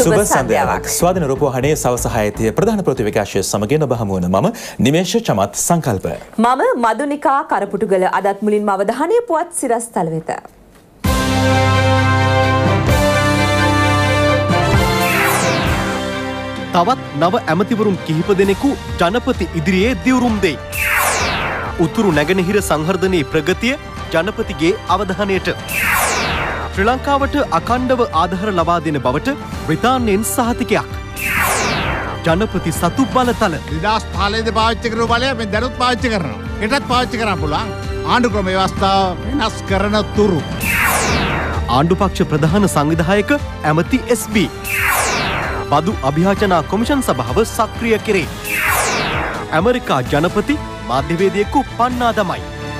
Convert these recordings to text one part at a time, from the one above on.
සුබ සන්ධ්‍යාවක්. ස්වාධීන රූපවාහිනියේ සවස 6:30 ප්‍රධාන ප්‍රවෘත්ති විකාශය සමගින් ඔබ හමු වන මම නිමේෂ චමත් සංකල්ප. මම මදුනිකා කරපුටුගල. අදත් මුලින්ම අවධානය පුවත් සිරස් තල වෙත. තවත් නව ඇමතිවරුන් කිහිප දෙනෙකු ජනපති ඉදිරියේ දිවුරුම් දෙයි. උතුරු නැගෙනහිර සංවර්ධනයේ ප්‍රගතිය ජනපතිගේ අවධානයට. ශ්‍රී ලංකාවට අඛණ්ඩව ආධාර ලබා දෙන බවට බ්‍රිතාන්‍යයෙන් සහතිකයක්. ජනපති සතු බලතල 2015 පාවිච්චි කරපු බලය මේ දැනුත් පාවිච්චි කරනවා. ඒකටත් පාවිච්චි කරන්න පුළුවන්. ආණ්ඩු ක්‍රම ව්‍යවස්ථාව වෙනස් කරන තුරු. ආණ්ඩුපක්ෂ ප්‍රධාන සංවිධායක ඇමති SB. බදු අභියාචනා කොමිෂන් සභාව සක්‍රිය කෙරේ. ඇමරිකා ජනපති මාධ්‍යවේදියෙකු පන්නා දමයි.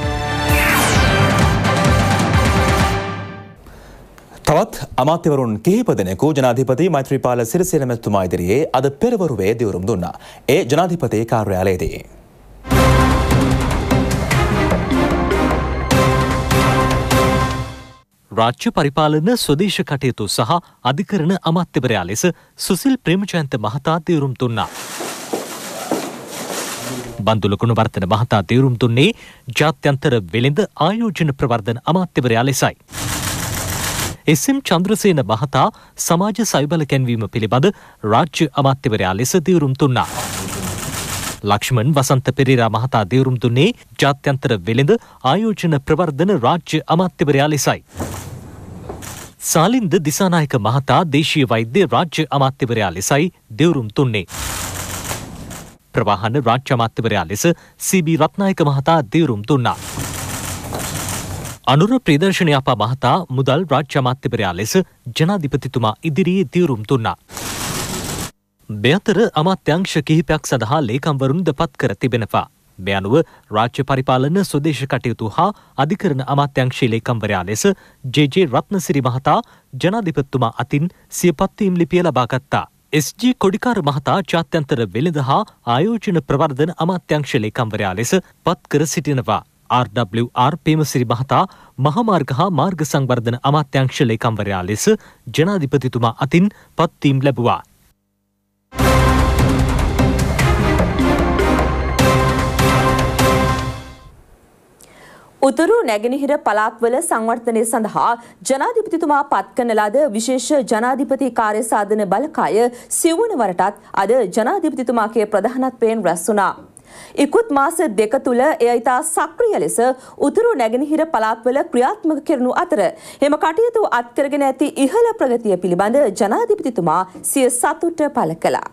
තවත් අමාත්‍යවරුන් කිහිප දෙනෙකු ජනාධිපති මෛත්‍රීපාල සිරිසේන මැතිතුමා ඉදිරියේ අද පෙරවරුවේ දිවුරුම් දුන්නා. ඒ ජනාධිපති කාර්යාලයේදී. රාජ්‍ය පරිපාලන ස්වදේශ කටයුතු සහ අධිකරණ අමාත්‍යවරයා ලෙස සුසිල් ප්‍රේමචන්ත මහතා දිවුරුම් දුන්නා. බන්දුල ගුණවර්ධන මහතා දිවුරුම් දුන්නේ ජාත්‍යන්තර වෙළඳ ආයෝජන ප්‍රවර්ධන අමාත්‍යවරයා ලෙසයි. එස්.එම්. චන්ද්‍රසේන මහතා සමාජ සවිබල කැන්වීම පිළිබඳ රාජ්‍ය අමාත්‍යවරයා ලෙස දිවුරුම් දුන්නා. ලක්ෂ්මන් වසන්ත පෙරේරා මහතා දිවුරුම් දුන්නේ ජාත්‍යන්තර වෙළඳ ආයෝජන ප්‍රවර්ධන රාජ්‍ය අමාත්‍යවරයා ලෙසයි. සාලින්ද දිසානායක මහතා දේශීය වෛද්‍ය රාජ්‍ය අමාත්‍යවරයා ලෙසයි දිවුරුම් දුන්නේ. ප්‍රවාහන රාජ්‍ය අමාත්‍යවරයා ලෙස සී.බී. රත්නායක මහතා දිවුරුම් දුන්නා. අනුර ප්‍රදර්ශනයාපා මහතා මුදල් රාජ්‍ය අමාත්‍යවරයා ලෙස ජනාධිපතිතුමා ඉදිරියේ දිවුරුම් දුන්නා. මේ අතර අමාත්‍යාංශ කිහිපයක් සඳහා ලේකම්වරුන්ද පත් කර තිබෙනවා. මේ අනුව රාජ්‍ය පරිපාලන ස්වදේශ කටයුතු හා අධිකරණ අමාත්‍යාංශයේ ලේකම්වරයා ලෙස ජේ.ජේ. රත්නසිරි මහතා ජනාධිපතිතුමා අතින් සිය පත්වීම් ලිපිය ලබා ගත්තා. එස්.ජී. කොඩිකාර මහතා ජාත්‍යන්තර වෙළඳ හා ආයෝජන ප්‍රවර්ධන අමාත්‍යාංශ ලේකම්වරයා ලෙස පත් කර සිටිනවා. ආර්.ඩබ්ලිව්.ආර්. පේමසිරි මහතා මහමාර්ග හා මාර්ග සංවර්ධන අමාත්‍යාංශ ලේකම්වරයා ලෙස ජනාධිපතිතුමා අතින් පත්වීම් ලැබුවා. උතුරු නැගෙනහිර පළාත්වල සංවර්ධනය සඳහා ජනාධිපතිතුමා පත් කරන ලද විශේෂ ජනාධිපති කාර්ය සාධන බලකාය සිව්වන වරටත් අද ජනාධිපතිතුමාගේ ප්‍රධානත්වයෙන් රැස් වුණා. ඉකුත් මාස දෙක තුළ එය ඉතා සක්‍රිය ලෙස උතුරු නැගෙනහිර පළාත්වල ක්‍රියාත්මක කරනු අතර එම කටයුතු අත්කරගෙන ඇති ඉහළ ප්‍රගතිය පිළිබඳ ජනාධිපතිතුමා සිය සතුට පළ කළා.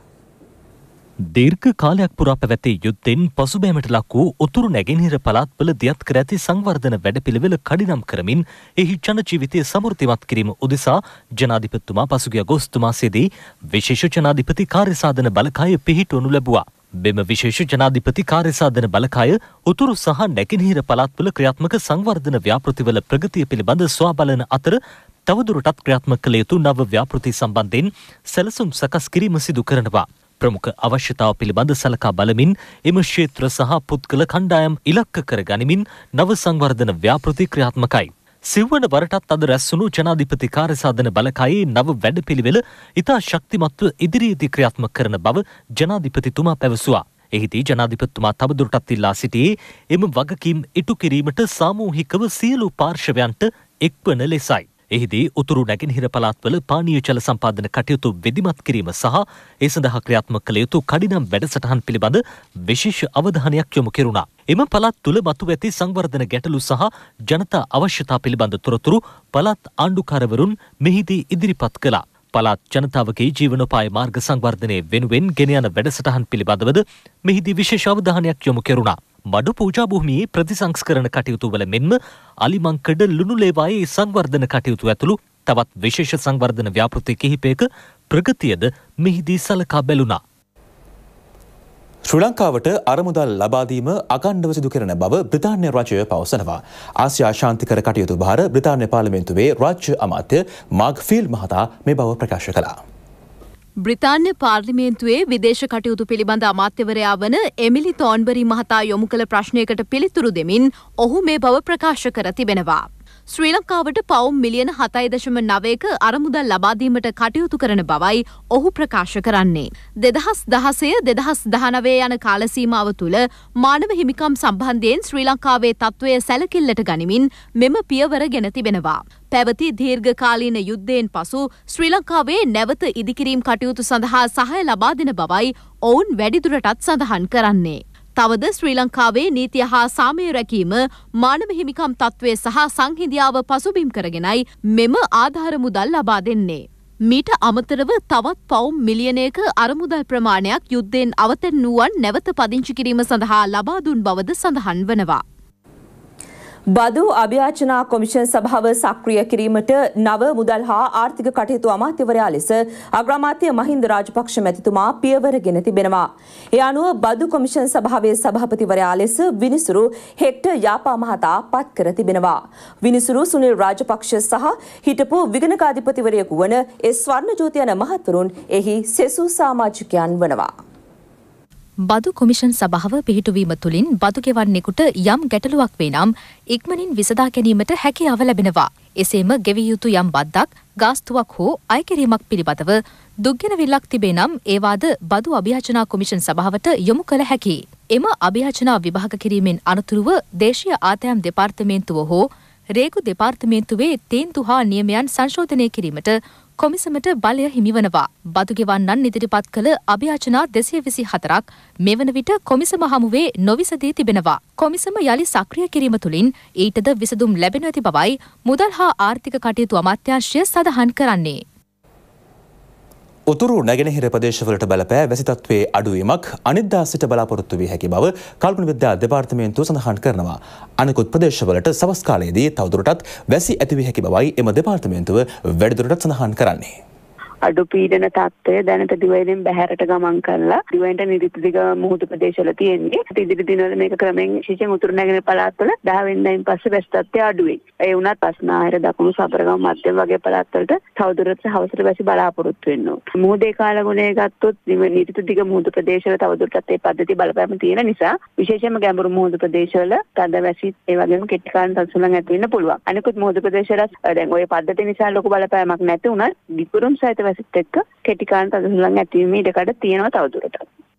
දීර්ඝ කාලයක් පුරා පැවැති යුද්ධෙන් පසුබෑමට ලක් වූ උතුරු නැගෙනහිර පළාත්වල දියත් කර ඇති සංවර්ධන වැඩපිළිවෙල කඩිනම් කරමින් එහි ජන ජීවිතය සමෘද්ධිමත් කිරීම උදෙසා ජනාධිපතිතුමා පසුගිය අගෝස්තු මාසයේදී විශේෂ ජනාධිපති කාර්යසාධන බලකාය පිහිටවනු ලැබුවා. මෙම විශේෂ ජනාධිපති කාර්යසාධන බලකාය උතුරු සහ නැගෙනහිර පළාත්වල ක්‍රියාත්මක සංවර්ධන ව්‍යාපෘතිවල ප්‍රගතිය පිළිබඳ සොයා බලන අතර තවදුරටත් ක්‍රියාත්මක කළ යුතු නව ව්‍යාපෘති සම්බන්ධයෙන් සැලසුම් සකස් කිරීම සිදු කරනවා. ප්‍රමුඛ අවශ්‍යතාව පිළිබඳ සලකා බලමින් එම ක්ෂේත්‍ර සහ පුද්ගල කණ්ඩායම් ඉලක්ක කර ගනිමින් නව සංවර්ධන ව්‍යාපෘති ක්‍රියාත්මකයි. සිව්වන වරටත් අද රැස්වුණු ජනාධිපති කාර්යසාධන බලකායේ නව වැඩපිළිවෙල ඉතා ශක්තිමත්ව ඉදිරියේදී ක්‍රියාත්මක කරන බව ජනාධිපතිතුමා පැවසුවා. එහිදී ජනාධිපතිතුමා තවදුරටත් ඉල්ලා සිටියේ එම වගකීම් ඉටු කිරීමට සාමූහිකව සියලු පාර්ශවයන්ට එක්වන ලෙසයි. එහිදී උතුරු නැගෙනහිර පළාත්වල පානීය ජල සම්පාදන කටයුතු වෙදිමත් කිරීම සහ ඒ සඳහා ක්‍රියාත්මක කළ යුතු කඩිනම් වැඩසටහන් පිළිබඳ විශේෂ අවධානයක් යොමු කෙරුණා. එම පළාත් තුළ මතුව ඇති සංවර්ධන ගැටලු සහ ජනතා අවශ්‍යතා පිළිබඳ තොරතුරු පළාත් ආණ්ඩුකාරවරුන් මෙහිදී ඉදිරිපත් කළා. පළාත් ජනතාවගේ ජීවනෝපාය මාර්ග සංවර්ධනය වෙනුවෙන් ගෙන යන වැඩසටහන් පිළිබඳවද මෙහිදී විශේෂ අවධානයක් යොමු කෙරුණා. මඩු පූජා භූමියේ ප්‍රතිසංස්කරණ කටයුතු වල මෙන්ම අලිමංකඩ ලුණුලේවායේ සංවර්ධන කටයුතු ඇතුළු තවත් විශේෂ සංවර්ධන ව්‍යාපෘති කිහිපයක ප්‍රගතියද මෙහිදී සලකා බැලුණා. ශ්‍රී ලංකාවට අරමුදල් ලබා දීම අඛණ්ඩව සිදු කරන බව බ්‍රිතාන්‍ය රජය පවසනවා. ආසියා ශාන්තිකර කටයුතු භාර බ්‍රිතාන්‍ය පාර්ලිමේන්තුවේ රාජ්‍ය අමාත්‍ය මාර්ක් ෆීල්ඩ් මහතා මේ බව ප්‍රකාශ කළා. බ්‍රිතාන්‍ය පාර්ලිමේන්තුවේ විදේශ කටයුතු පිළිබඳ අමාත්‍යවරයා වන එමිලි තෝන්බරි මහතා යොමු කළ ප්‍රශ්නයකට පිළිතුරු දෙමින් ඔහු මේ බව ප්‍රකාශ කර තිබෙනවා. ශ්‍රී ලංකාවට පවුම් මිලියන 7.9ක අරමුදල් ලබා දීමට කටයුතු කරන බවයි ඔහු ප්‍රකාශ කරන්නේ. 2016-2019 යන කාල සීමාව තුළ මානව හිමිකම් සම්බන්ධයෙන් ශ්‍රී ලංකාවේ තත්ත්වය සැලකිල්ලට ගනිමින් මෙම පියවර ගෙන තිබෙනවා. පැවති දීර්ඝකාලීන යුද්ධයෙන් පසු ශ්‍රී ලංකාවේ නැවත ඉදිකිරීම් කටයුතු සඳහා සහාය ලබා දෙන බවයි ඔවුන් වැඩිදුරටත් සඳහන් කරන්නේ. තවද ශ්‍රී ලංකාවේ නීතිය හා සාමය රැකීම මානව හිමිකම් තත්ත්වය සහ සංහිඳියාව පසුබිම් කරගෙනයි මෙම ආධාර මුදල් ලබා දෙන්නේ. මීට අමතරව තවත් පවුම් මිලියනයක අරමුදල් ප්‍රමාණයක් යුද්ධයෙන් අවතැන්නුවන් නැවත පදිංචි කිරීම සඳහා ලබා දුන් බවද සඳහන් වනවා. බදු අභ්‍යාචනා කොමිෂන් සභාව සක්‍රිය කිරීමට නව මුදල් හා ආර්ථික කටයුතු අමාත්‍යවරයා ලෙස අග්‍රාමාත්‍ය මහින්ද රාජපක්ෂ මැතිතුමා පියවර ගෙන තිබෙනවා. ඒ අනුව බදු කොමිෂන් සභාවේ සභාපතිවරයා ලෙස විනිසුරු හෙක්ටර් යාපා මහතා පත් කර තිබෙනවා. විනිසුරු සුනිල් රාජපක්ෂ සහ හිටපු විගණකාධිපතිවරයෙකු වන ස්වර්ණජෝති යන මහත්වරුන් එහි සෙසු සමාජිකයන් වනවා. බදු කොමිෂන් සභාව පිහිටුවීම තුළින් බදු ගෙවන්නෙකුට යම් ගැටලුවක් වේ නම් ඉක්මනින් විසඳා ගැනීමට හැකියාව ලැබෙනවා. එසේම ගෙවිය යුතු යම් බද්දක්, ගාස්තුවක් හෝ අයකිරීමක් පිළිබඳව දුක්ගෙනවිල්ලක් තිබේ නම් ඒවාද බදු අභ්‍යාචනා කොමිෂන් සභාවට යොමු කළ හැකියි. එම අභ්‍යාචනා විභාග කිරීමෙන් අනතුරුව දේශීය ආදායම් දෙපාර්තමේන්තුව හෝ රේගු දෙපාර්තමේන්තුවේ තීන්දුව හා නියමයන් සංශෝධනය කිරීමට කොමිසමට බලය හිමිවනවා. බදු ගෙවන්නන් ඉදිරිපත් කළ අභ්‍යාචනා 224ක් මෙවන විට කොමිසම හමුවේ නොවිසදී තිබෙනවා. කොමිසම යලි සක්‍රිය කිරීම තුළින් ඊටද විසඳුම් ලැබෙනු ඇති බවයි මුදල් හා ආර්ථික කටයුතු අමාත්‍යාංශය සඳහන් කරන්නේ. උතුරු නැගෙනහිර ප්‍රදේශවලට බලපෑ වැසි තත්ත්වයේ අඩුවීමක් අනිද්දා සිට බලාපොරොත්තු වී හැකි බව කල්පන විද්‍යා දෙපාර්තමේන්තුව සඳහන් කරනවා. අනෙකුත් ප්‍රදේශවලට සවස් කාලයේදී තවදුරටත් වැසි ඇති වී හැකි බවයි එම දෙපාර්තමේන්තුව වැඩිදුරටත් සඳහන් කරන්නේ. අඩු පීඩන තත්ත්වය දැනට දිවයිනෙන් බැහැරට ගමන් කරලා දිවයිනට නිරිත දිග මුහුදු ප්‍රදේශවල තියෙන්නේ. ඉදිරි දිනවල මේක ක්‍රමෙන් විශේෂයෙන් උතුරු නැගෙනහිර පළාත්වල 10 වෙනිදායින් පස්සේ වැසි තත්ත්වය අඩු වෙයි. ඒ වුණත් පස්නාහිර දකුණු සබරගම මධ්‍යම වගේ පළාත්වලට තවදුරටත් හවසට වැසි බලාපොරොත්තු වෙන්න ඕන. මුහුදේ කාලගුණය ගත්තොත් නිරිත දිග මුහුදු ප්‍රදේශවල තවදුරටත් මේ පද්ධතිය බලපෑම තියෙන නිසා විශේෂයෙන්ම ගැඹුරු මුහුදු ප්‍රදේශවල තද වැසි ඒ වගේම කෙටි කාලීන තත්සුලන් ඇති වෙන්න පුළුවන්. අනිකුත් මුහුදු ප්‍රදේශවල දැන් ওই පද්ධතිය නිසා ලොකු බලපෑමක් නැති වුණත් විපුරුම් සහිත වැසිත් එක්ක කෙටි කාලීන තදසුලන් ඇතිවීමේ ඉඩකඩ තියෙනවා තවදුරටත්.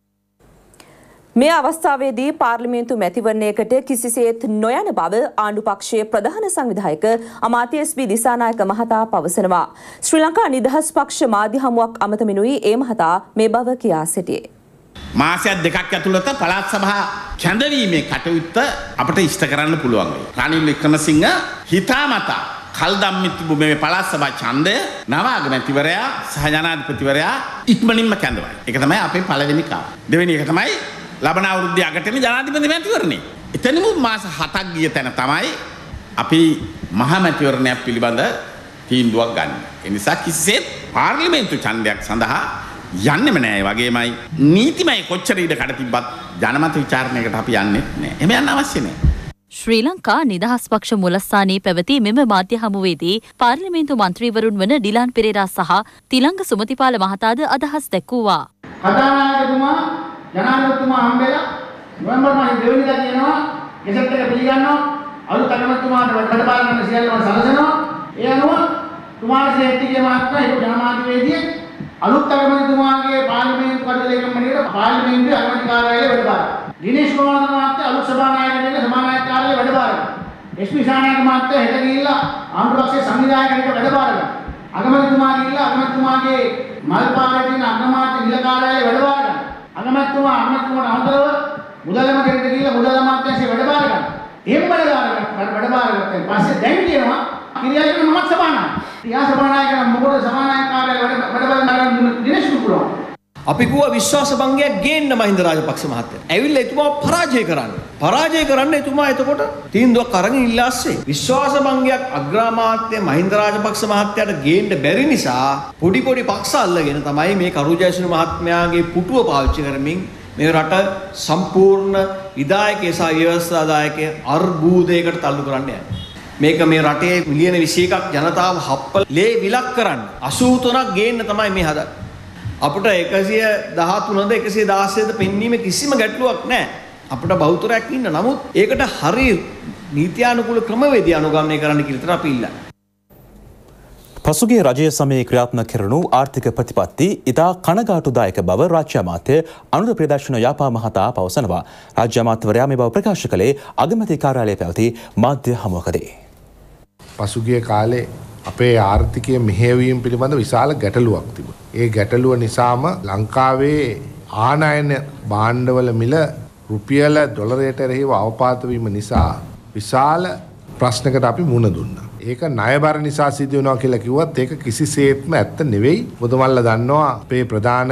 මේ අවස්ථාවේදී පාර්ලිමේන්තු මැතිවරණයකට කිසිසේත් නොයන බව ආණ්ඩු පක්ෂයේ ප්‍රධාන සංවිධායක අමාත්‍ය එස්.බී. දිසානායක මහතා පවසනවා. ශ්‍රී ලංකා නිදහස් පක්ෂ මාධ්‍ය හමුවක් අමතමිනුයි ඒ මහතා මේ බව කියා සිටියේ. මාසයක් දෙකක් ඇතුළත පළාත් සභා කැඳවීමේ කටයුත්ත අපට ඉෂ්ට කරන්න පුළුවන් වෙයි. රනිල් වික්‍රමසිංහ හිතාමතා කල් දම්මිත් මේ පළාත් සභා ඡන්දය නව අගමැතිවරයා සහ ජනාධිපතිවරයා ඉක්මනින්ම කැඳවයි. ඒක තමයි අපේ පළවෙනි කාර්යය. දෙවෙනි එක තමයි ලබන අවුරුද්දේ අගටම ජනාධිපති මැතිවරණය. එතනම මාස 7ක් ගිය තැන තමයි අපි මහා මැතිවරණයක් පිළිබඳ තීන්දුවක් ගන්න. ඒ නිසා කිසිසේත් පාර්ලිමේන්තු ඡන්දයක් සඳහා යන්නෙම නෑ. ඒ වගේමයි නීතිමය කොච්චර ඉඩ කඩ තිබ්බත් ජනමත විචාරණයකට අපි යන්නේ නෑ. එහෙම යන්න අවශ්‍ය නෑ. ශ්‍රී ලංකා නිදහස් පක්ෂ මුලස්ථානයේ පැවති මෙම මාධ්‍ය හමුවේදී පාර්ලිමේන්තු මන්ත්‍රීවරුන් වන ඩිලාන් පෙරේරා සහ තිලංග සුමතිපාල මහතාද අදහස් දැක්වුවා. කතානායකතුමා ජනාධිපතිතුමා හම්බෙලා නොවැම්බර් මාසේ දෙවෙනිදා කියනවා ගෙසට් එක පිළිගන්නවා අලුත් අගමැතිතුමාට වැඩබාර ගන්න සියල්ලම සලසනවා. ඒ අනුව කුමාරසිරි හෙට්ටිගේ මහත්මයා හිටපු ජනමාධ්‍යවේදියේ අලුත් අගමැතිතුමාගේ පාර්ලිමේන්තු කඩලේකම් මණ්ඩලයේ පාර්ලිමේන්තුවේ අගමැති කාර්යාලයේ වැඩබාර. දිනේෂ් කුමාරනායක මහත්තයා අලුත් සභානායකයෙක් සභානායක කාර්යාලයේ වැඩබාර. එස්.පී. ශානායක මහත්තයා හෙට ගිහිල්ලා ආණ්ඩු පක්ෂයේ සංවිධායකයෙක් වැඩබාර ගන්නවා. අගමැතිතුමා ගිහිල්ලා අගමැතිතුමාගේ මල්පාරේ තියෙන අගමාත්‍ය නිල කාර්යාලයේ වැඩබාර ගන්නවා. අගමැතිතුමාට අමතරව මුදල් අමාත්‍යාංශයට ගිහිල්ලා මුදල් අමාත්‍යාංශයේ වැඩබාර ගන්නවා. එහෙම වැඩබාර ගත්තන් පස්සේ දැන් කියනවා කිරියාගෙන මමත් සභානායක. යා සභානායක නම් මොකද සභානායක කාර්යාලය වැඩබාර ගන්න දිනේෂ් කුමාරෝ. අපි කිව්වා විශ්වාස භංගයක් ගේන්න මහින්ද රාජපක්ෂ මහත්තයා. ඇවිල්ලා එතුමාව පරාජය කරන්න. පරාජය කරන්න එතුමා එතකොට තීන්දුවක් අරගෙන ඉල්ලාස්සේ. විශ්වාස භංගයක් අග්‍රාමාත්‍ය මහින්ද රාජපක්ෂ මහත්තයාට ගේන්න බැරි නිසා පොඩි පක්ෂ අල්ලගෙන තමයි මේ කරු ජයසූරිය මහත්මයාගේ පුටුව පාවිච්චි කරමින් මේ රට සම්පූර්ණ විධායකය සහ ව්‍යවස්ථාදායකය අර්බුදයකට තල්ලු කරන්න යන්නේ. මේක මේ රටේ මිලියන 21ක් ජනතාව හප්පලේ විලක් කරන්න 83ක් ගේන්න තමයි මේ හදන්නේ. අපිට 113ද 116ද පෙන්වීමේ කිසිම ගැටලුවක් නැහැ. අපිට බහුතරයක් ඉන්න. නමුත් ඒකට හරි නීත්‍යානුකූල ක්‍රමවේදය අනුගමනය කරන්න කියලා අපි ඉල්ලන්නේ. පසුගිය රජය සමයේ ක්‍රියාත්මක කෙරෙනු ආර්ථික ප්‍රතිපත්ති ඉතා කනගාටුදායක බව රාජ්‍ය අමාත්‍ය අනුර ප්‍රදර්ශන යාපා මහතා පවසනවා. රාජ්‍ය අමාත්‍යවරයා මේ බව ප්‍රකාශ කළේ අගමැති කාර්යාලයේ පැවති මාධ්‍ය හමුවකදී. පසුගිය කාලේ අපේ ආර්ථිකය මෙහෙයවීම පිළිබඳ විශාල ගැටලුවක් තිබුණා. ඒ ගැටලුව නිසාම ලංකාවේ ආනයන භාණ්ඩවල මිල රුපියල ඩොලරයට එරෙහිව අවපාත වීම නිසා විශාල ප්‍රශ්නකට අපි මුහුණ දුන්නා. ඒක ණයබර නිසා සිදු වෙනවා කියලා කිව්වත් ඒක කිසිසේත්ම ඇත්ත නෙවෙයි. ඔබතුමන්ලා දන්නවා අපේ ප්‍රධාන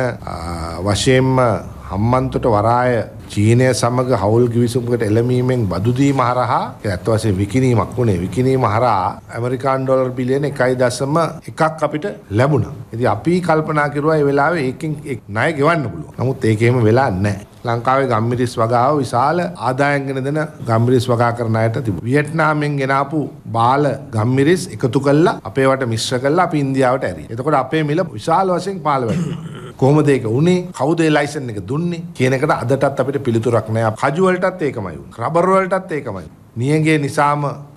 වශයෙන්ම හම්බන්තොට වරාය චීනය සමග හවුල් කිවිසුමකට එළඹීමෙන් බදු දීම හරහා ඇත්ත වශයෙන් විකිණීමක් වුණේ. විකිණීම හරහා ඇමරිකානු ඩොලර් බිලියන 1.1ක් අපිට ලැබුණා. ඉතින් අපි කල්පනා කරුවා ඒ වෙලාවේ ඒකෙන් ණය ගෙවන්න පුළුවන්. නමුත් ඒක එහෙම වෙලා නැහැ. ලංකාවේ ගම්මිරිස් වගාව විශාල ආදායම් ගෙන දෙන ගම්මිරිස් වගා කරන අයට තිබුණා. වියට්නාමෙන් ගෙනාපු බාල ගම්මිරිස් එකතු කළා අපේ වට මිශ්‍ර කළා අපි ඉන්දියාවට ඇරියා. එතකොට අපේ මිල විශාල වශයෙන් පාළ වැටුණා. කොහොමද ඒක උනේ? කවුද ඒ ලයිසන් එක දුන්නේ කියන එකට අදටත් අපිට පිළිතුරක් නැහැ. කජු වලටත් ඒකමයි වුනේ. රබර් වලටත් ඒකමයි. නියඟේ නිසාම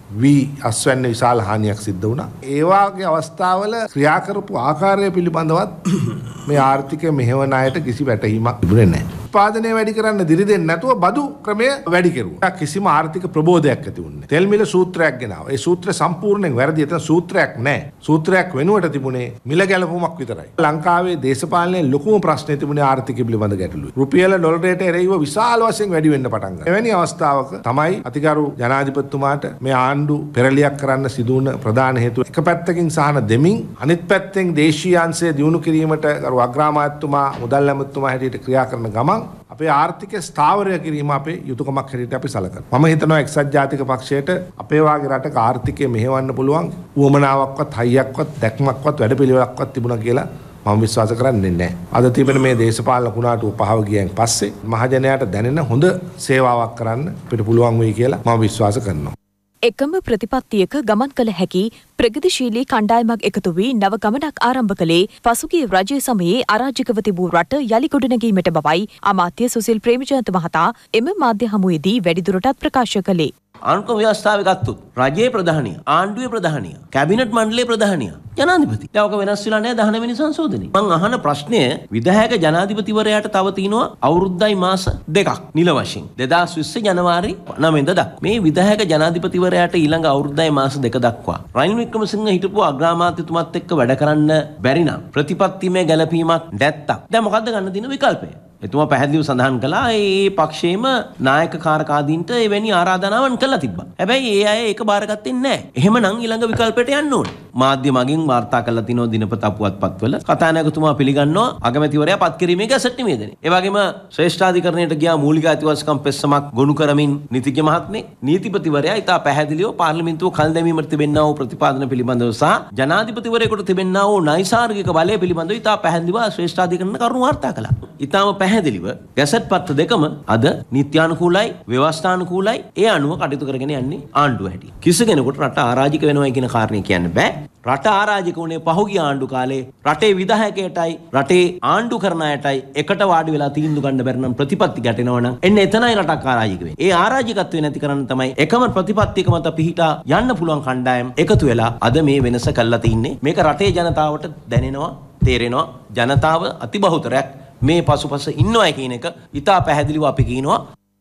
අස්වැන්න විශාල හානියක් සිද්ධ වුණා. ඒ වාගේ අවස්ථාවල ක්‍රියා කරපු ආකාරය පිළිබඳවත් මේ ආර්ථිකය මෙහෙවන අයට කිසි වැටහීමක් තිබුණේ නැහැ. උත්පාදනය වැඩි කරන්න දිරි දෙන්නේ නැතුව බදු ක්‍රමය වැඩි කෙරුවා. කිසිම ආර්ථික ප්‍රබෝධයක් ඇති වුණේ නැහැ. තෙල් මිල සූත්‍රයක් ගෙනාවා. ඒ සූත්‍රය සම්පූර්ණයෙන් වැරදි. එතන සූත්‍රයක් නැහැ. සූත්‍රයක් වෙනුවට තිබුණේ මිල ගැලපුමක් විතරයි. ලංකාවේ දේශපාලනයේ ලොකුම ප්‍රශ්නේ තිබුණේ ආර්ථිකය පිළිබඳ ගැටලුවයි. රුපියල ඩොලරයට එරෙහිව විශාල වශයෙන් වැඩි වෙන්න පටන් ගත්තා. එවැනි අවස්ථාවක තමයි අතිගරු ජනාධිපතිතුමාට මේ ආණ්ඩු පෙරලියක් කරන්න සිදු වුණ ප්‍රධාන හේතුව එක පැත්තකින් සහන දෙමින් අනිත් පැත්තෙන් දේශීය අංශය දියුණු කිරීමට ගරු අග්‍රාමාත්‍යතුමා මුදල් ඇමතුමා හැටියට ක්‍රියා කරන ගමන් අපේ ආර්ථිකය ස්ථාවරය කිරීම අපේ යුතුයකමක් හැටියට අපි සලකනවා. මම හිතනවා එක්සත් ජාතික පක්ෂයට අපේ වාගේ රටක ආර්ථිකය මෙහෙවන්න පුළුවන් උවමනාවක්වත් හයියක්වත් දැක්මක්වත් වැඩපිළිවෙලක්වත් තිබුණා කියලා මම විශ්වාස කරන්නේ නැහැ. අද තිබෙන මේ දේශපාලන කුණාටුව පහව ගියන් පස්සේ මහජනයාට දැනෙන හොඳ සේවාවක් කරන්න අපිට පුළුවන් වෙයි කියලා මම විශ්වාස කරනවා. එකම ප්‍රතිපත්තියක ගමන් කළ හැකි ප්‍රගතිශීලී කණ්ඩායමක් එකතු වී නව ගමනක් ආරම්භ කළේ පසුගිය රජය සමයේ අරාජිකව තිබූ රට යළි ගොඩනැගීමට බවයි අමාත්‍ය සුසිල් ප්‍රේමජයන්ත මහතා එම මාධ්‍ය හමුවේදී වැඩිදුරටත් ප්‍රකාශ කළේ. ආණ්ඩුක්‍රම ව්‍යවස්ථාවේ ගත්තොත් රජයේ ප්‍රධානිය, ආණ්ඩුවේ ප්‍රධානිය, කැබිනට් මණ්ඩලයේ ප්‍රධානිය, ජනාධිපති. දැන් ඔක වෙනස් වෙලා නැහැ 19 වෙනි සංශෝධනයේ. මම අහන ප්‍රශ්නය විධායක ජනාධිපතිවරයාට තව තියෙනවා අවුරුද්දයි මාස 2ක් නිල වශයෙන්. 2020 ජනවාරි 9 වෙනිදා මේ විධායක ජනාධිපතිවරයාට ඊළඟ අවුරුද්දයි මාස 2 දක්වා රනිල් වික්‍රමසිංහ හිටපු අග්‍රාමාත්‍යතුමත් එක්ක වැඩ කරන්න බැරි නම් ප්‍රතිපත්තිමය ගැළපීමක් නැත්තම් දැන් මොකද්ද ගන්න දින විකල්පය? එතුමා පැහැදිලිව සඳහන් කළා ඒ පක්ෂයේම නායක කාරකාදීන්ට එවැනි ආරාධනාවන් කළා තිබ්බා. හැබැයි ඒ අය ඒක බාරගත්තේ නැහැ. එහෙමනම් ඊළඟ විකල්පයට යන්න ඕනේ. මාධ්‍ය මගින් වාර්තා කළා තිනෝ දිනපතා පුවත්පත්වල කතානායකතුමා පිළිගන්නවා අගමැතිවරයා පත් කිරීමේ ගැසට් නෙමෙයි දෙන්නේ. ඒ වගේම ශ්‍රේෂ්ඨාධිකරණයට ගියා මූලික අයිතිවාසිකම් පෙස්සමක් ගොනු කරමින් නීතිඥ මහත්මයෙක් නීතිපතිවරයා ඉතා පැහැදිලිව පාර්ලිමේන්තුව කල් දැමීමට තිබෙන්නා වූ ප්‍රතිපාදන පිළිබඳව සහ ජනාධිපතිවරයෙකුට තිබෙන්නා වූ නෛසර්ගික බලය පිළිබඳව ඉතා පැහැදිලිව ශ්‍රේෂ්ඨාධිකරණ කරුණු වාර්තා කළා. ඉතාම පැහැදිලිව ගැසට් පත්‍ර දෙකම අද නීත්‍යානුකූලයි ව්‍යවස්ථානුකූලයි ඒ අනුව කටයුතු කරගෙන යන්නේ ආණ්ඩුව හැටි. කිසි කෙනෙකුට රට ආරාජික වෙනවා කියන කාරණේ කියන්න බෑ. රට ආරාජික වුණේ පහුගිය ආණ්ඩු කාලේ රටේ විධායකයටයි රටේ ආණ්ඩු කරන අයටයි එකට වාඩි වෙලා තීන්දුව ගන්න බැරි නම් ප්‍රතිපත්ති ගැටෙනවා නම් එන්න එතනයි රටක් ආරාජික වෙන්නේ. ඒ ආරාජිකත්වය නැති කරන්න තමයි එකම ප්‍රතිපත්තියක මත පිහිටා යන්න පුළුවන් කණ්ඩායම් එකතු වෙලා අද මේ වෙනස කළා තින්නේ. මේක රටේ ජනතාවට දැනෙනවා, තේරෙනවා. ජනතාව අතිබහුතරයක් මේ පසුපස ඉන්නවා කියන එක ඉතා පැහැදිලිව අපි කියනවා.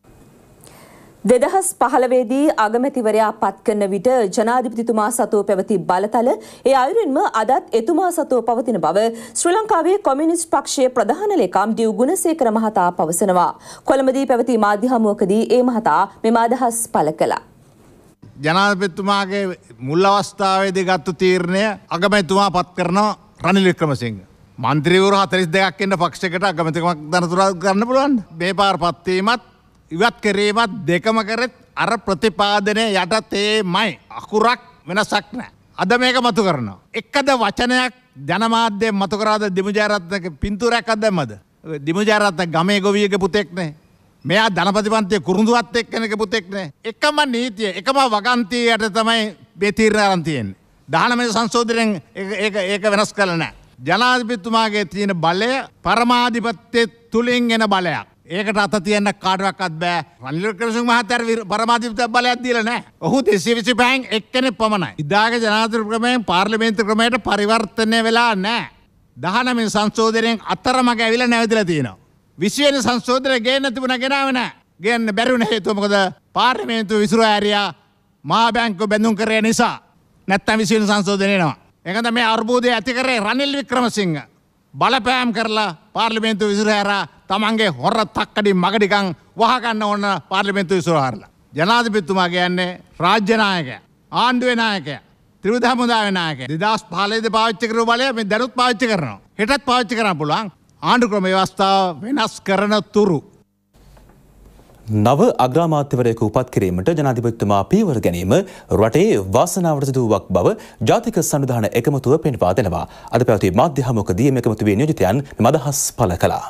2015දී අගමැතිවරයා පත් කරන විට ජනාධිපතිතුමා සතුව පැවති බලතල ඒ අයුරින්ම අදත් එතුමා සතුව පවතින බව ශ්‍රී ලංකාවේ කොමියුනිස්ට් පක්ෂයේ ප්‍රධාන ලේකම් ඩිව් ගුණසේකර මහතා පවසනවා. කොළඹදී පැවති මාධ්‍ය හමුවකදී ඒ මහතා මෙම අදහස් පළ කළා. ජනාධිපතිතුමාගේ මුල් අවස්ථාවේදී ගත්තු තීරණය අගමැතිතුමා පත් කරනවා රනිල් වික්‍රමසිංහ. මන්ත්‍රීවරු 42ක් ඉන්න පක්ෂයකට අගමැතිකමක් දනතුරා ගන්න පුළුවන්. මේ පාර පත්වීමත් ඉවත් කිරීමත් දෙකම කරෙත් අර ප්‍රතිපාදනය යටතේමයි. අකුරක් වෙනසක් නැහැ. අද මේක මතු කරනවා. එකද වචනයක් ජනමාධ්‍ය මතු කරාද දිමුජයරත්නගේ පින්තූරයක් අද්දැම්මද? දිමුජයරත්න ගමේ ගොවියගේ පුතෙක් නේ. මෙයා ධනපති පන්තියේ කුරුඳුවත් එක්කෙනෙක් පුතෙක් නේ. එකම නීතිය එකම වගන්තිය යට තමයි මේ තීරණ අරන් තියෙන්නේ. 19 සංශෝධනයෙන් ඒක වෙනස් කළා නැහැ. ජනාධිපතිතුමාගේ තියෙන බලය පරමාධිපත්‍ය තුලින් එන බලයක්. ඒකට අත තියන්න කාටවත් බෑ. රනිල් වික්‍රමසිංහ මහත්තයාට පරමාධිපති බලයක් දීලා නැහැ. ඔහු 225න් එක්කෙනෙක් පමණයි. ඉදාගේ ජනාධිපති ක්‍රමයෙන් පාර්ලිමේන්තු ක්‍රමයට පරිවර්තනය වෙලා නැහැ. 19 සංශෝධනයෙන් අතරමඟ ඇවිල්ලා නැවතිලා තියෙනවා. 20 වෙනි සංශෝධනය ගේන්න තිබුණා ගෙනාවේ නැහැ. ගේන්න බැරි වුණ හේතුව මොකද? පාර්ලිමේන්තුව විසිරුවා ඇරියා මහා බැංකුව බැඳුම් කරේ නිසා. නැත්තම් 20 වෙනි සංශෝධනය එනවා. ඒකද මේ අර්බුදය ඇති කරේ රනිල් වික්‍රමසිංහ. බලපෑම් කරලා පාර්ලිමේන්තුව විසිරහැරා තමන්ගේ හොර තක්කඩි මගඩිකම් වහගන්න ඕන පාර්ලිමේන්තුව විසිරහැරලා. ජනාධිපතිතුමා කියන්නේ රාජ්‍ය නායකයා, ආණ්ඩුවේ නායකයා, ත්‍රිවිධ හමුදාවේ නායකයා. 2015 දී පාවිච්චි කරපු බලය මේ දැනුත් පාවිච්චි කරනවා. හෙටත් පාවිච්චි කරන්න පුළුවන්. ආණ්ඩු ක්‍රම ව්‍යවස්ථාව වෙනස් කරන තුරු නව අග්‍රාමාත්‍යවරයෙකු උපත් කිරීමට ජනාධිපතිතුමා පියවර ගැනීම රටේ වාසනාවට සිදුවක් බව ජාතික සංවිධාන එකමුතුව පෙන්වා දෙනවා. අද පැවති මාධ්‍ය හමුවකදී මේ එකමුතුවේ නියෝජිතයන් මෙම අදහස් පළ කළා.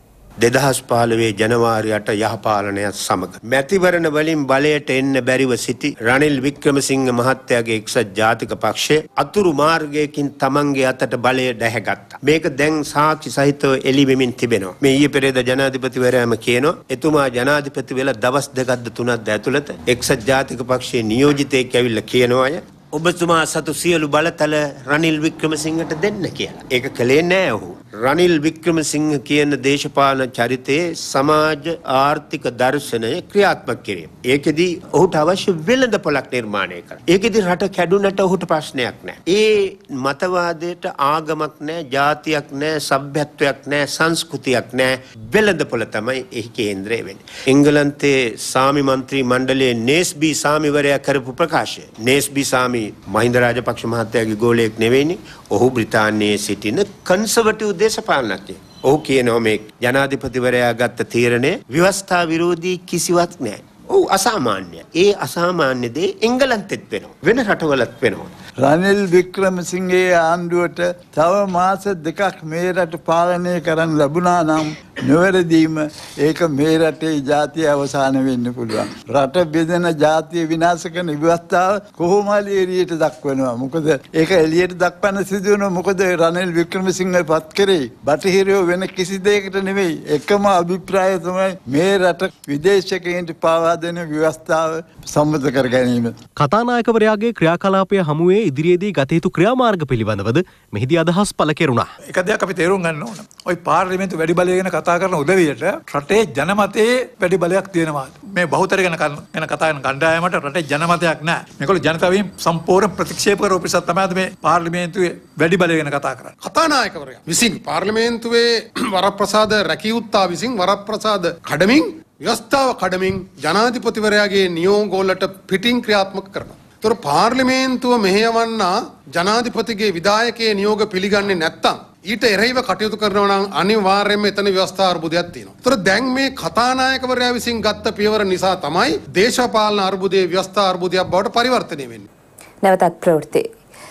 2015 ජනවාරි 8 යහපාලනයත් සමග මැතිවරණ වලින් බලයට එන්න බැරිව සිටි රනිල් වික්‍රමසිංහ මහත්තයාගේ එක්සත් ජාතික පක්ෂය අතුරු මාර්ගයකින් තමන්ගේ අතට බලය දැහැගත්තා. මේක දැන් සාක්ෂි සහිතව එළි වෙමින් තිබෙනවා. මේ ඊයේ පෙරේද ජනාධිපතිවරයාම කියනවා එතුමා ජනාධිපති වෙලා දවස් දෙකක්ද තුනක්ද ඇතුළත එක්සත් ජාතික පක්ෂයේ නියෝජිතයෙක් ඇවිල්ලා කියනවා අය ඔබතුමා සතු සියලු බලතල රනිල් වික්‍රමසිංහට දෙන්න කියලා. ඒක කළේ නෑ ඔහු. රනිල් වික්‍රමසිංහ කියන දේශපාලන චරිතයේ සමාජ ආර්ථික දර්ශනය ක්‍රියාත්මක කිරීම. ඒකෙදි ඔහුට අවශ්‍ය වෙළඳපොළක් නිර්මාණය කරන්න. ඒකෙදි රට කැඩුනට ඔහුට ප්‍රශ්නයක් නෑ. ඒ මතවාදයට ආගමක් නෑ, ජාතියක් නෑ, සભ્યත්වයක් නෑ, සංස්කෘතියක් නෑ. වෙළඳපොළ තමයි එහි කේන්ද්‍රය වෙන්නේ. එංගලන්තයේ සාමි මන්ත්‍රී මණ්ඩලයේ නේස්බී සාමිවරයා කරපු ප්‍රකාශය. නේස්බී සාමි මහින්ද රාජපක්ෂ මහත්තයාගේ ගෝලයක් නෙවෙයිනේ. ඔහු බ්‍රිතාන්‍යයේ සිටින කන්සර්වටිව් දේශපාලනඥයෙක්. ඔහු කියනවා මේ ජනාධිපතිවරයා ගත්ත තීරණය ව්‍යවස්ථා විරෝධී කිසිවක් නැහැ. ඔව් අසාමාන්‍යයි. ඒ අසාමාන්‍ය දේ එංගලන්තෙත් වෙනවා. වෙන රටවලත් වෙනවා. රනිල් වික්‍රමසිංහගේ ආණ්ඩුවට තව මාස දෙකක් මේ රට පාලනය කරන්න ලැබුණා නම් නොවැරදීම ඒක මේ රටේ ජාතිය අවසාන වෙන්න පුළුවන්. රට බෙදෙන ජාතිය විනාශ කරන ව්‍යවස්ථාව කොහොම හරි එළියට දක්වනවා. මොකද ඒක එළියට දක්වන්න සිදු වෙනවා. මොකද රනිල් වික්‍රමසිංහ පත් කරේ බටහිරයෝ වෙන කිසි දෙයකට නෙවෙයි. එකම අභිප්‍රාය තමයි මේ රට විදේශිකයන්ට පාවා දෙන ව්‍යවස්ථාව සම්මත කර ගැනීම. කතානායකවරයාගේ ක්‍රියාකලාපය හමුවේ ඉදිරියේදී ගත යුතු ක්‍රියාමාර්ග පිළිබඳවද මෙහිදී අදහස් පළ කෙරුණා. එක දෙයක් අපි තේරුම් ගන්න ඕන. ওই පාර්ලිමේන්තු වැඩි බලය ගැන කතා කරන උදවියට රටේ ජනමතයේ වැඩි බලයක් තියෙනවා. මේ බහුතරය ගැන කතා කරන කණ්ඩායමට රටේ ජනමතයක් නැහැ. මේගොල්ලෝ ජනතාවගෙන් සම්පූර්ණ ප්‍රතික්ෂේප කරපු නිසා තමයි මේ පාර්ලිමේන්තුවේ වැඩි බලය ගැන කතා කරන්නේ. කතානායකවරයා විසින් පාර්ලිමේන්තුවේ වරප්‍රසාද රැකියුත්තා විසින් වරප්‍රසාද කඩමින් ව්‍යවස්ථාව කඩමින් ජනාධිපතිවරයාගේ නියෝගවලට පිටින් ක්‍රියාත්මක කරනවා. තොර පාර්ලිමේන්තුව මෙහෙයවන්න ජනාධිපතිගේ විධායකයේ නියෝග පිළිගන්නේ නැත්තම් ඊට එරෙහිව කටයුතු කරනවා නම් අනිවාර්යයෙන්ම එතන ව්‍යවස්ථා අර්බුදයක් තියෙනවා. තොර දැන් මේ කතානායකවරයා විසින් ගත්ත පියවර නිසා තමයි දේශපාලන අර්බුදයේ ව්‍යවස්ථා අර්බුදයක් බවට පරිවර්තනය වෙන්නේ. නැවතත් ප්‍රවෘත්ති.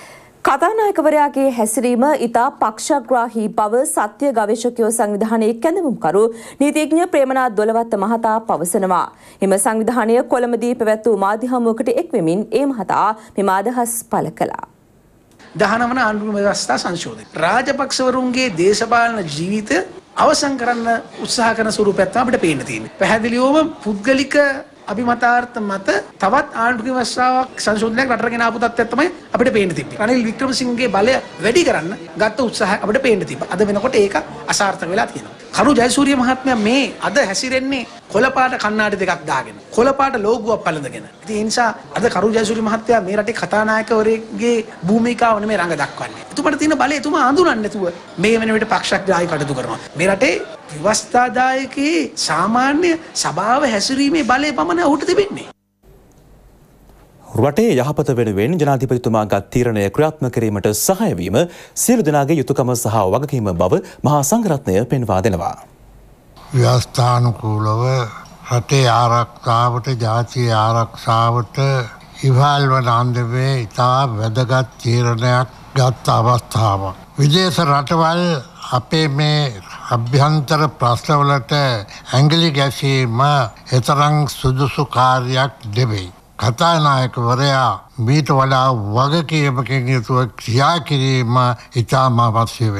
කතානායකවරයාගේ හැසිරීම ඉතා පක්ෂග්‍රාහී බව සත්‍ය ගවේෂකයෝ සංවිධානයේ කැඳවුම්කරු නීතිඥ ප්‍රේමනාත් දොළවත්ත මහතා පවසනවා. එම සංවිධානය කොළඹදී පැවැත් වූ මාධ්‍ය හමුවකට එක්වෙමින් ඒ මහතා මෙම අදහස් පළ කළා. 19 වන ආණ්ඩුක්‍රම ව්‍යවස්ථා සංශෝධනය රාජපක්ෂවරුන්ගේ දේශපාලන ජීවිත අවසන් කරන්න උත්සාහ කරන ස්වරූපයක් තමයි අපිට පේන්න තියෙන්නේ. පැහැදිලිවම පුද්ගලික අභිමතාර්ථ මත තවත් ආණ්ඩුක්‍රම ව්‍යවස්ථාවක් සංශෝධනයක් රටට ගෙන ආපු තත්ත්වයක් තමයි අපිට පේන්න තිබ්බේ. රනිල් වික්‍රමසිංහගේ බලය වැඩි කරන්න ගත්ත උත්සාහය අපිට පේන්න තිබ්බා. අද වෙනකොට ඒක අසාර්ථක වෙලා තියෙනවා. කරු ජයසූරිය මහත්මයා මේ අද හැසිරෙන්නේ කොළපාට කණ්ණාඩි දෙකක් දාගෙන කොළපාට ලෝගුවක් පළඳගෙන. ඉතින් ඒ නිසා අද කරු ජයසූරිය මහත්තයා මේ රටේ කතානායකවරයෙක්ගේ භූමිකාව නෙමෙයි රඟ දක්වන්නේ. එතුමාට තියෙන බලය එතුමා අඳුරන්නේ නැතුව මේ වෙන විට පක්ෂග්‍රාහී කටයුතු කරනවා. මේ රටේ ව්‍යවස්ථාදායකයේ සාමාන්‍ය සභාව හැසිරීමේ බලය පමණ ඔහුට තිබෙන්නේ. රටේ යහපත වෙනුවෙන් ජනාධිපතිතුමා ගත් තීරණය ක්‍රියාත්මක කිරීමට සහාය වීම සියලු දෙනාගේ යුතුකම සහ වගකීම බව මහා සංඝරත්නය පෙන්වා දෙනවා. ව්‍යවස්ථානුකූලව රටේ ආරක්ෂාවට ජාතියේ ආරක්ෂාවට ඉවහල් වන අන්දමේ ඉතා වැදගත් තීරණයක් ගත් අවස්ථාවක්. විදේශ රටවල් අපේ මේ අභ්‍යන්තර ප්‍රශ්නවලට ඇඟිලි ගැසීම එතරම් සුදුසු කාර්යයක් නෙවෙයි. කතානායකවරයා මීට වඩා වගකීමකින් යුතුව ක්‍රියා කිරීම ඉතාම අවශ්‍ය වෙනවා.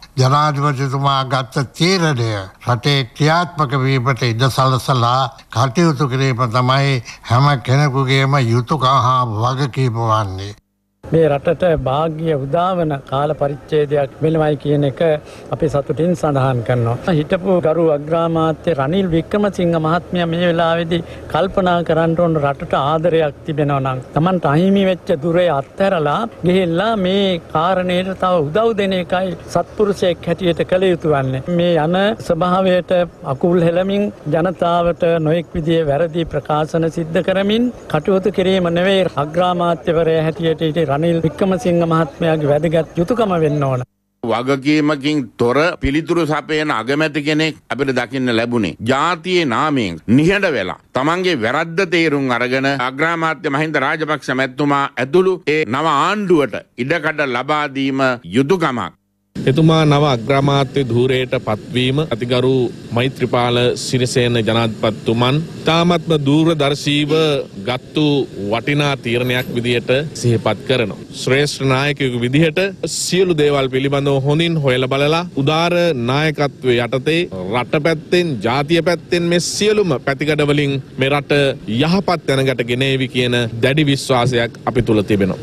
ජනාධිපතිතුමා ගත්ත තීරණය රටේ ක්‍රියාත්මක වීමට ඉඩ සලසලා කටයුතු කිරීම තමයි හැම කෙනෙකුගේම යුතුයකම් හා වගකීම වන්නේ. මේ රටට භාග්‍ය උදාවන කාල පරිච්ඡේදයක් මෙලමයි කියන එක අපි සතුටින් සඳහන් කරනවා. හිටපු ගරු අග්‍රාමාත්‍ය රනිල් වික්‍රමසිංහ මහත්මයා මේ වෙලාවේදී කල්පනා කරන්න ඕන රටට ආදරයක් තිබෙනවා නම් Tamanට අහිමි වෙච්ච දුරේ අත්හැරලා ගිහිල්ලා මේ කාරණේට තව උදව් දෙන එකයි සත්පුරුෂයෙක් හැටියට කළ යුතු වන්නේ. මේ යන ස්වභාවයට අකුල් හෙලමින් ජනතාවට නොඑක් විදිහේ වැරදි ප්‍රකාශන සිද්ධ කරමින් කටයුතු කිරීම නෙවෙයි අග්‍රාමාත්‍යවරයා හැටියට රනිල් වික්‍රමසිංහ මහත්මයාගේ වැදගත් යුතුයකම වෙන්න ඕන. වගකීමකින් තොර පිළිතුරු සපයන අගමැති කෙනෙක් අපිට දකින්න ලැබුණේ. ජාතියේ නාමයෙන් නිහඬ වෙලා තමන්ගේ වැරද්ද තේරුම් අරගෙන අග්‍රාමාත්‍ය මහින්ද රාජපක්ෂ මැතිතුමා ඇතුළු ඒ නව ආණ්ඩුවට ඉඩකඩ ලබා දීම යුතුයකමක්. එතුමා නව අග්‍රාමාත්‍ය ධූරයට පත්වීම අතිගරු මෛත්‍රීපාල සිරිසේන ජනාධිපතිතුමන් තාමත්ම දූරදර්ශීව ගත්තු වටිනා තීරණයක් විදියට සිහිපත් කරනවා. ශ්‍රේෂ්ඨ නායකයෙකු විදිහට සියලු දේවල් පිළිබඳව හොඳින් හොයලා බලලා උදාර නායකත්වයේ යටතේ රට පැත්තෙන් ජාතිය පැත්තෙන් මේ සියලුම පැතිකඩ වලින් මේ රට යහපත් තැනකට ගෙනේවි කියන දැඩි විශ්වාසයක් අපි තුල තිබෙනවා.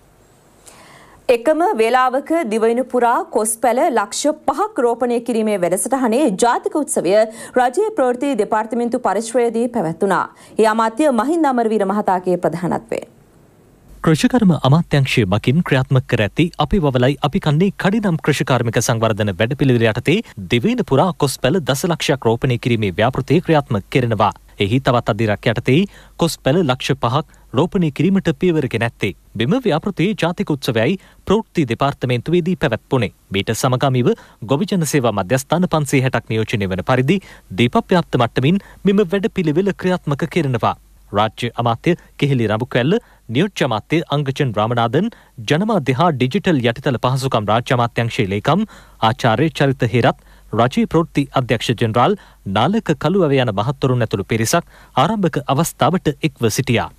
එකම වේලාවක දිවයින පුරා කොස්පැල ලක්ෂ 5ක් රෝපණය කිරීමේ වැඩසටහනේ ජාතික උත්සවය රජයේ ප්‍රවෘත්ති දෙපාර්තමේන්තු පරිශ්‍රයේදී පැවැත්වුණා. ඒ අමාත්‍ය මහින්ද අමරවීර මහතාගේ ප්‍රධානත්වයෙන් කෘෂිකර්ම අමාත්‍යංශය මකින් ක්‍රියාත්මක කර ඇති අපි වවලයි අපි කන්නේ කඩිනම් කෘෂිකාර්මික සංවර්ධන වැඩපිළිවෙල යටතේ දිවයින පුරා කොස්පැල දසලක්ෂයක් රෝපණය කිරීමේ ව්‍යාපෘතිය ක්‍රියාත්මක කරනවා. එහි තවත් අදිරක් යටතේ කොස්පැල ලක්ෂ 5ක් රෝපණය කිරීමට පියවරගෙන ඇත්තේ. බිම ව්‍යාපෘතියේ ජාතික උත්සවයයි ප්‍රවෘත්ති දෙපාර්තමේන්තුවේදී පැවැත්වුණේ. මීට සමගාමීව ගොවිජන සේවා මධ්‍යස්ථාන 560ක් නියෝජනය වන පරිදි දීපව්‍යාප්ත මට්ටමින් මෙම වැඩපිළිවෙල ක්‍රියාත්මක කරනවා. රාජ්‍ය අමාත්‍ය කෙහෙලි රඹුකැල්ල, නියෝජ්‍ය අමාත්‍ය අංගචන් රාමනාදන්, ජනමාධ්‍ය හා ඩිජිටල් යටිතල පහසුකම් රාජ්‍ය අමාත්‍යංශයේ ලේකම් ආචාර්ය චරිත හේරත්, රජයේ ප්‍රවෘත්ති අධ්‍යක්ෂ ජෙනරාල් නාලක කළුවැව යන මහත්වරුන් ඇතුළු පිරිසක් ආරම්භක අවස්ථාවට එක්ව සිටියා.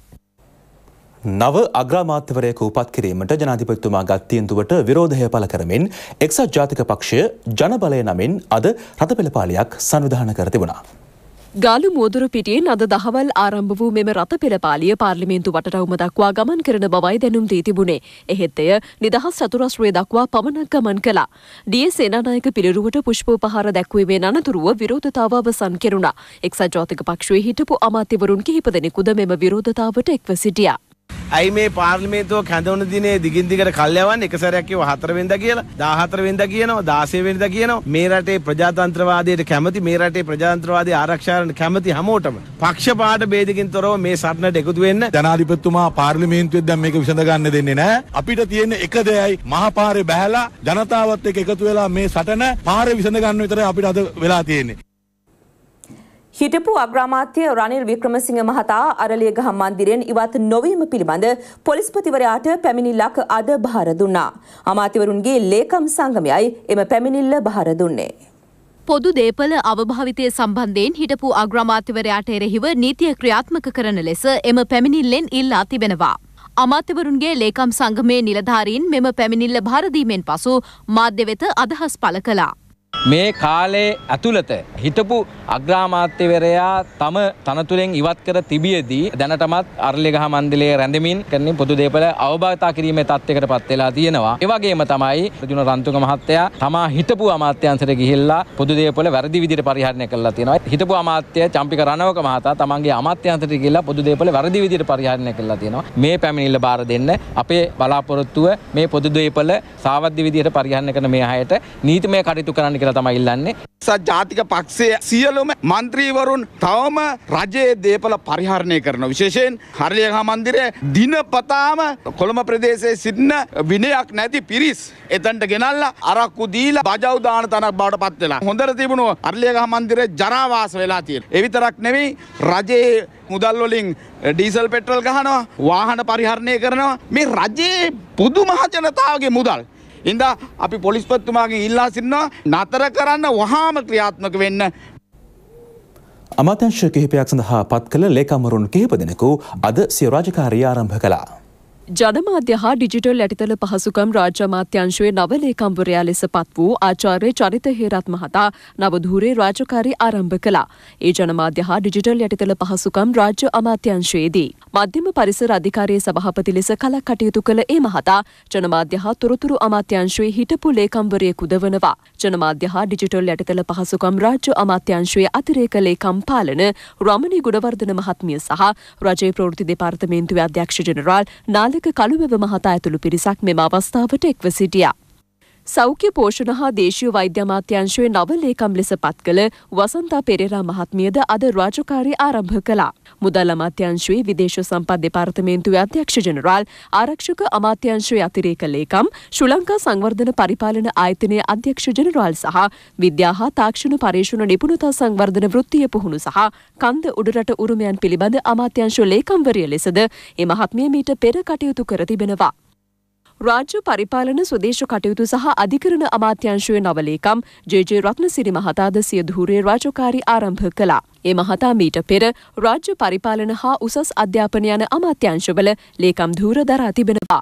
නව අග්‍රාමාත්‍යවරයෙකු උපත් කිරීමට ජනාධිපතිතුමා ගත් තීන්දුවට විරෝධය පළ කරමින් එක්සත් ජාතික පක්ෂය ජනබලය නමින් අද රථපෙළපාලියක් සංවිධානය කර තිබුණා. ගාලු මුවදුර පිටියෙන් අද දහවල් ආරම්භ වූ මෙම රථපෙළපාලිය පාර්ලිමේන්තු වටරවුම දක්වා ගමන් කරන බවයි දැනුම් දී තිබුණේ. එහෙත් එය නිදහස් චතුරස්‍රය දක්වා පමණක් ගමන් කළා. ඩී.එස්. සේනානායක පිළිරුවට පුෂ්පෝපහාර දැක්වීමෙන් අනතුරුව විරෝධතාව අවසන් කෙරුණා. එක්සත් ජාතික පක්ෂයේ හිටපු අමාත්‍යවරුන් කිහිප දෙනෙකුද මෙම විරෝධතාවට එක්ව සිටියා. ඇයි මේ පාර්ලිමේන්තුව කැඳවන දිනේ දිගින් දිගට කල්යවන්නේ? එක සැරයක් කිව්ව 4 වෙනිදා කියලා, 14 වෙනිදා කියනවා, 16 වෙනිදා කියනවා. මේ රටේ ප්‍රජාතන්ත්‍රවාදයට කැමති, මේ රටේ ප්‍රජාතන්ත්‍රවාදී ආරක්ෂාවට කැමති හැමෝටම පක්ෂපාත ભેදකින් තොරව මේ සටනට එකතු වෙන්න. ජනාධිපතිතුමා පාර්ලිමේන්තුවේ දැන් මේක විසඳ ගන්න දෙන්නේ නැහැ. අපිට තියෙන එක දෙයයි මහපාරේ බහැලා ජනතාවත් එක්ක එකතු වෙලා මේ සටන පාරේ විසඳ ගන්න විතරයි අපිට අද වෙලා තියෙන්නේ. හිටපු අග්‍රාමාත්‍ය රනිල් වික්‍රමසිංහ මහතා අරලියගහ මන්දිරයෙන් ඉවත් නොවීම පිළිබඳ පොලිස්පතිවරයාට පැමිණිල්ලක් අද බහර දුන්නා. අමාත්‍යවරුන්ගේ ලේකම් සංගමයයි එම පැමිණිල්ල බහර දුන්නේ. පොදු දේපල අවභාවිතය සම්බන්ධයෙන් හිටපු අග්‍රාමාත්‍යවරයාට එරෙහිව නීතිය ක්‍රියාත්මක කරන ලෙස එම පැමිණිල්ලෙන් ඉල්ලා තිබෙනවා. අමාත්‍යවරුන්ගේ ලේකම් සංගමේ නිලධාරීන් මෙම පැමිණිල්ල බහර දීමෙන් පසු මාධ්‍ය වෙත අදහස් පළ කළා. මේ කාලේ ඇතුළත හිටපු අග්‍රාමාත්‍යවරයා තම තනතුරෙන් ඉවත් කර තිබියදී දැනටමත් අරලියගහ මණ්ඩලයේ රැඳෙමින් කරන පොදු දේපල අවභාවිතා කිරීමේ තත්ත්වයකට පත් වෙලා තියෙනවා. ඒ වගේම තමයි රජුන රන්තුංග මහත්තයා තමා හිටපු අමාත්‍යාංශයට ගිහිල්ලා පොදු දේපල වැරදි විදිහට පරිහරණය කළා තියෙනවා. හිටපු අමාත්‍ය චම්පික රණවක මහතා තමන්ගේ අමාත්‍යාංශයට ගිහිල්ලා පොදු දේපල වැරදි විදිහට පරිහරණය කළා තියෙනවා. මේ පැමිණිල්ල බාර දෙන්න අපේ බලාපොරොත්තුව මේ පොදු දේපල සාවද්‍ය විදිහට පරිහරණය කරන මේ අයට නීතිමය කටයුතු කරන්න කියලා තමයි ඉල්ලන්නේ. ජාතික පක්ෂයේ සියලුම മന്ത്രിවරුන් තවම රජයේ දේපල පරිහරණය කරනවා. විශේෂයෙන් අරලියගහ මන්දිරයේ දිනපතාම කොළඹ ප්‍රදේශයේ සිටින විනයක් නැති පිරිස් එතනට ගෙනල්ලා අරක්කු දීලා බජව් දාන තනක් බවට පත් වෙලා. හොඳට තිබුණු අරලියගහ මන්දිරයේ ජරාවාස වෙලා තියෙනවා. ඒ විතරක් නෙවෙයි රජයේ මුදල් වලින් ඩීසල් පෙට්‍රල් ගහනවා, වාහන පරිහරණය කරනවා. මේ රජයේ පොදු මහ ජනතාවගේ මුදල් ඉන්දා අපි පොලිස්පතිතුමාගෙන් ඉල්ලා සිටිනවා නතර කරන්න වහාම ක්‍රියාත්මක වෙන්න. අමාත්‍යංශ කිහිපයක් සඳහා පත් කළ ලේකම්වරුන් කිහිප දෙනෙකු අද සිය රාජකාරිය ආරම්භ කළා. ජනමාධ්‍ය හා ඩිජිටල් යටිතල පහසුකම් රාජ්‍ය අමාත්‍යාංශයේ නව ලේකම්වරයා ලෙස පත් වූ ආචාර්ය චරිත හේරත් මහතා නවධූරේ රාජකාරී ආරම්භ කළා. ඒ ජනමාධ්‍ය හා ඩිජිටල් යටිතල පහසුකම් රාජ්‍ය අමාත්‍යාංශයේදී මධ්‍යම පරිසර අධිකාරියේ සභාපති ලෙස කලක් කටයුතු කළ ඒ මහතා ජනමාධ්‍ය හා තොරතුරු අමාත්‍යාංශයේ හිටපු ලේකම්වරයෙකුද වනවා. ජනමාධ්‍ය හා ඩිජිටල් යටිතල පහසුකම් රාජ්‍ය අමාත්‍යාංශයේ අතිරේක ලේකම් පාලන රමණී ගුණවර්ධන මහත්මිය සහ රජයේ ප්‍රවෘත්ති දෙපාර්තමේන්තුවේ අධ්‍යක්ෂ ජෙනරාල් නාලක කළුවෙව මහතා ඇතුළු පිරිසක් මෙම අවස්ථාවට එක්ව සිටියා. සෞඛ්‍ය පෝෂණ හා දේශීය වෛද්‍ය අමාත්‍යාංශයේ නව ලේකම් ලෙස පත් කළ වසන්තා පෙරේරා මහත්මියද අද රාජකාරී ආරම්භ කළා. මුදල් අමාත්‍යාංශයේ විදේශ සම්පත් දෙපාර්තමේන්තුවේ අධ්‍යක්ෂ ජෙනරාල් ආරක්ෂක අමාත්‍යාංශයේ අතිරේක ලේකම් ශ්‍රී ලංකා සංවර්ධන පරිපාලන ආයතනයේ අධ්‍යක්ෂ ජෙනරාල් සහ විද්‍යා හා තාක්ෂණ පරීක්ෂණ නිපුණතා සංවර්ධන වෘත්තීය පුහුණු සහ කන්ද උඩරට උරුමයන් පිළිබඳ අමාත්‍යාංශ ලේකම්වරිය ලෙසද ඒ මහත්මිය මීට පෙර කටයුතු කර තිබෙනවා. රාජ්‍ය පරිපාලන ස්වදේශ කටයුතු සහ අධිකරණ අමාත්‍යාංශයේ නව ලේකම් ජේ.ජේ. රත්නසිරි මහතාද සිය ධූරයේ රාජකාරී ආරම්භ කළා. ඒ මහතා මීට පෙර රාජ්‍ය පරිපාලන හා උසස් අධ්‍යාපන යන අමාත්‍යාංශවල ලේකම් ධූර දරා තිබෙනවා.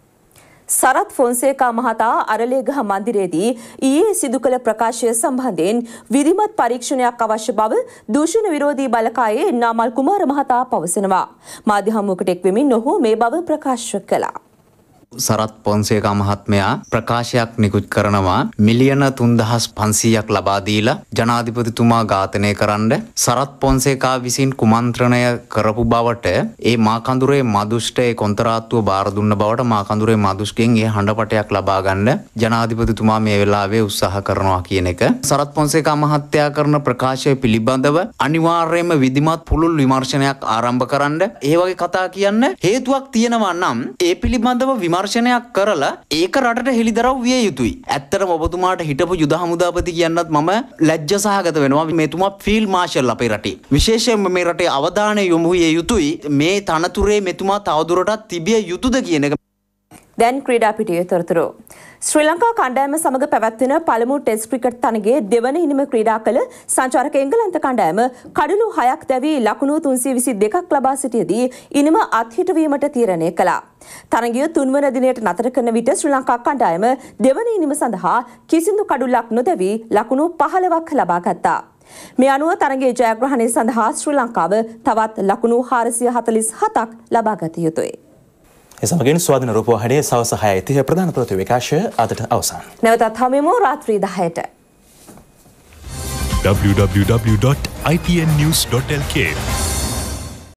සරත් ෆොන්සේකා මහතා අරලේගහ මන්දිරයේදී ඊයේ සිදු කළ ප්‍රකාශය සම්බන්ධයෙන් විධිමත් පරීක්ෂණයක් අවශ්‍ය බව දූෂණ විරෝධී බලකායේ නාමල් කුමාර මහතා පවසනවා. මාධ්‍ය හමුවකට එක්වෙමින් ඔහු මේ බව ප්‍රකාශ කළා. සරත් පොන්සේකා මහත්මයා ප්‍රකාශයක් නිකුත් කරනවා මිලියන 3500ක් ලබා දීලා ජනාධිපතිතුමා ඝාතනය කරන්න සරත් පොන්සේකා විසින් කුමන්ත්‍රණය කරපු බවට ඒ මාකඳුරේ මදුෂ්ටේ කොන්තරාත්තුව බාර දුන්න බවට මාකඳුරේ මදුෂ්ගෙන් ඒ හඬපටයක් ලබා ගන්න ජනාධිපතිතුමා මේ වෙලාවේ උත්සාහ කරනවා කියන එක. සරත් පොන්සේකා මහත්තයා කරන ප්‍රකාශය පිළිබඳව අනිවාර්යයෙන්ම විධිමත් පුළුල් විමර්ශනයක් ආරම්භ කරන්න. ඒ වගේ කතා කියන්න හේතුවක් තියෙනවා නම් ඒ පිළිබඳව විමර්ශනයක් කරලා ඒක රටට හෙළිදරව් විය යුතුයි. ඇත්තටම ඔබතුමාට හිටපු යුද හමුදාපති කියන්නත් මම ලැජ්ජ සහගත වෙනවා. මෙතුමා ෆීල්ඩ් මාෂල් අපේ රටේ. විශේෂයෙන්ම මේ රටේ අවධානය යොමු විය යුතුයි. මේ තනතුරේ මෙතුමා තවදුරටත් තිබිය යුතුද කියන එක. දැන් ක්‍රීඩා පිටියේ තොරතුරු. ශ්‍රී ලංකා කණ්ඩායම සමග පැවැත්වෙන පළමු ටෙස්ට් ක්‍රිකට් තරගයේ දෙවන ඉනිම ක්‍රීඩා කළ සංචාරක එංගලන්ත කණ්ඩායම කඩලු 6ක් දැවී ලකුණු 322ක් ලබා සිටියදී ඉනිම අත්හිටුවීමට තීරණය කළා. තරගය තුන්වන දිනයට නතර කරන විට ශ්‍රී ලංකා කණ්ඩායම දෙවන ඉනිම සඳහා කිසිදු කඩුලක් නොදැවී ලකුණු 15ක් ලබා ගත්තා. මේ අනුව තරගයේ ජයග්‍රහණය සඳහා ශ්‍රී ලංකාව තවත් ලකුණු 447ක් ලබා ගත යුතුයි. එසමගින් ස්වාධීන රූපවාහිනියේ සවස 6:30 ප්‍රධාන ප්‍රවෘත්ති විකාශය අදට අවසන්. නැවතත් හමුවෙමු රාත්‍රී 10ට. www.ipnnews.lk